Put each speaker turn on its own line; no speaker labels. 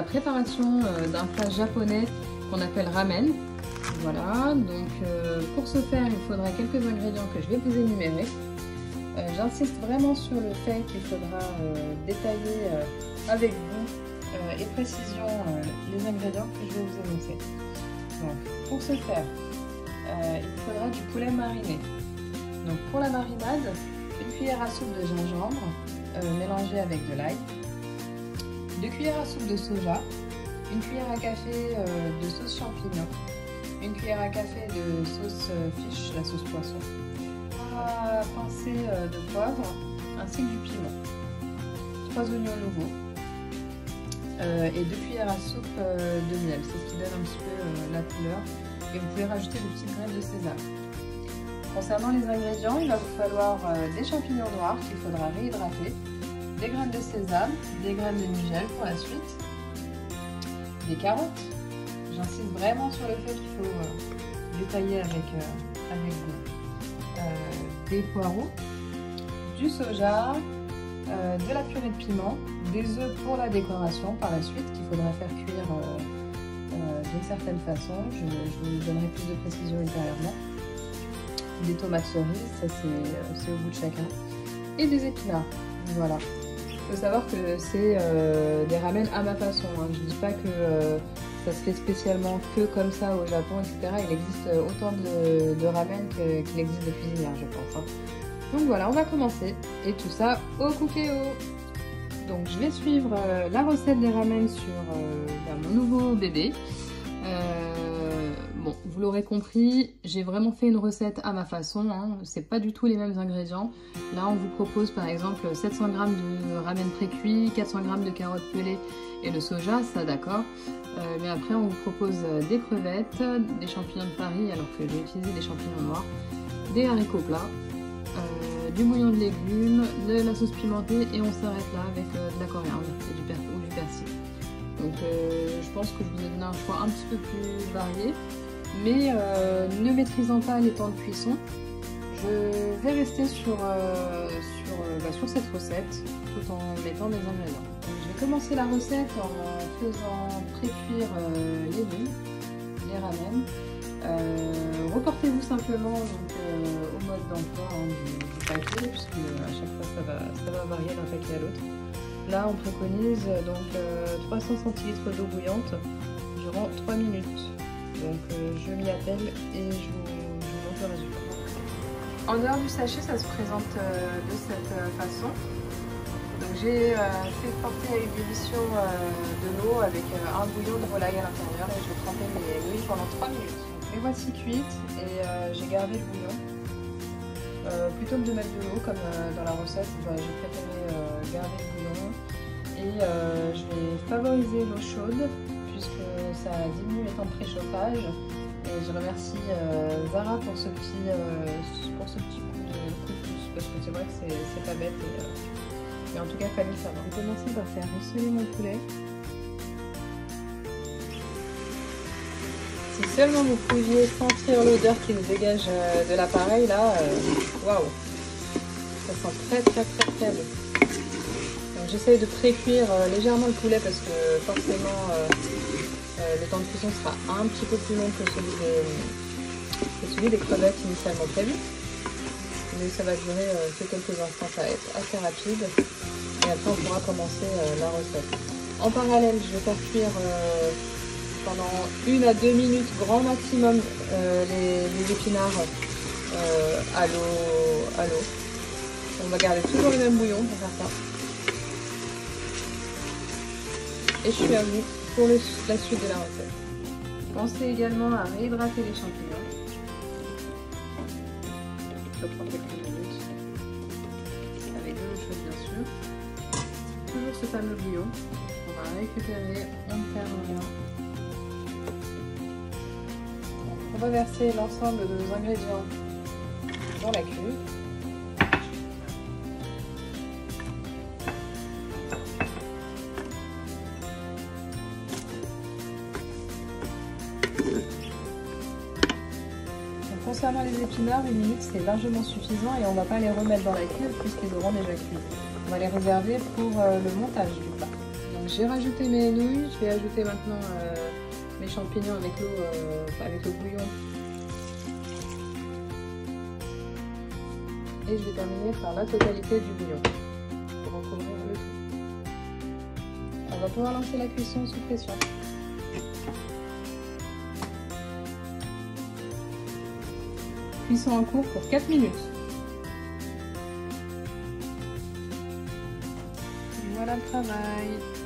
la préparation d'un plat japonais qu'on appelle ramen. Voilà, donc pour ce faire, il faudra quelques ingrédients que je vais vous énumérer. J'insiste vraiment sur le fait qu'il faudra détailler avec goût et précision les ingrédients que je vais vous énoncer. Donc, pour ce faire, il faudra du poulet mariné. Donc pour la marinade, une cuillère à soupe de gingembre mélangée avec de l'ail, 2 cuillères à soupe de soja, une cuillère à café de sauce champignon, une cuillère à café de sauce fish, la sauce poisson, 3 pincées de poivre ainsi que du piment, 3 oignons nouveaux et 2 cuillères à soupe de miel, c'est ce qui donne un petit peu la couleur, et vous pouvez rajouter des petites graines de sésame. Concernant les ingrédients, il va vous falloir des champignons noirs qu'il faudra réhydrater, des graines de sésame, des graines de nigel pour la suite, des carottes, j'insiste vraiment sur le fait qu'il faut détailler avec goût, des poireaux, du soja, de la purée de piment, des œufs pour la décoration par la suite qu'il faudra faire cuire d'une certaine façon, je vous donnerai plus de précision ultérieurement. Des tomates cerises, ça c'est au goût de chacun, et des épinards. Voilà. Il faut savoir que c'est des ramen à ma façon, hein. Je ne dis pas que ça se fait spécialement que comme ça au Japon, etc. Il existe autant de ramen qu'il existe de cuisinières, je pense, hein. Donc voilà, on va commencer, et tout ça au Cookéo. Donc je vais suivre la recette des ramen sur mon nouveau bébé. Bon, vous l'aurez compris, j'ai vraiment fait une recette à ma façon, hein. C'est pas du tout les mêmes ingrédients. Là, on vous propose par exemple 700 g de ramen pré-cuit, 400 g de carottes pelées et de soja, ça d'accord. Mais après, on vous propose des crevettes, des champignons de Paris, alors que j'ai utilisé des champignons noirs, des haricots plats, du bouillon de légumes, de la sauce pimentée, et on s'arrête là avec de la coriandre et du persil. Donc je pense que je vous ai donné un choix un petit peu plus varié, mais ne maîtrisant pas les temps de cuisson, je vais rester sur cette recette tout en mettant des ingrédients. Donc, je vais commencer la recette en faisant pré-cuire les nouilles, les ramen. Reportez-vous simplement donc, au mode d'emploi du paquet, puisque à chaque fois ça va varier d'un paquet à l'autre. Là, on préconise donc 300 cl d'eau bouillante durant 3 minutes. Donc je m'y attelle et je vous montre le résultat. En dehors du sachet, ça se présente de cette façon. Donc j'ai fait porter à ébullition de l'eau avec un bouillon de volaille à l'intérieur, et je vais tremper mes nouilles pendant 3 minutes. Donc, les voici cuites et j'ai gardé le bouillon. Plutôt que de mettre de l'eau comme dans la recette, j'ai préféré garder le bouillon, et je vais favoriser l'eau chaude puisque ça diminue les temps de préchauffage, et je remercie Zara pour ce petit coup de pouce, parce que c'est vrai que c'est pas bête, et en tout cas Fanny ça va. Je vais commencer par faire rissoler mon poulet. Si seulement vous pouviez sentir l'odeur qui nous dégage de l'appareil là, waouh, ça sent très bon. Donc j'essaye de pré-cuire légèrement le poulet parce que forcément le temps de cuisson sera un petit peu plus long que celui des crevettes initialement prévu. Mais ça va durer que quelques instants, ça va être assez rapide, et après on pourra commencer la recette. En parallèle, je vais faire cuire pendant 1 à 2 minutes grand maximum les épinards à l'eau. On va garder toujours le même bouillon pour faire ça. Et je suis à vous pour la suite de la recette. Pensez également à réhydrater les champignons. Ça prend quelques minutes. Avec de l'eau chaude bien sûr. Toujours ce fameux bouillon. On va récupérer, on ne perd rien. On va verser l'ensemble de nos ingrédients dans la cuve. Concernant les épinards, 1 minute c'est largement suffisant, et on ne va pas les remettre dans la cuve puisqu'ils auront déjà cuit. On va les réserver pour le montage du plat. Donc j'ai rajouté mes nouilles, je vais ajouter maintenant mes champignons avec l'eau, avec le bouillon. Et je vais terminer par la totalité du bouillon pour recouvrir le tout. On va pouvoir lancer la cuisson sous pression. Cuisson en cours pour 4 minutes. Et voilà le travail.